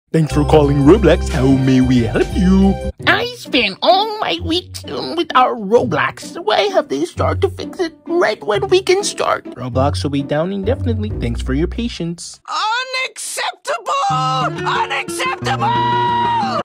Thanks for calling Roblox. How may we help you? I spent all my weeks with our Roblox. Why have they started to fix it right when we can start? Roblox will be down indefinitely. Thanks for your patience. Unacceptable! Unacceptable!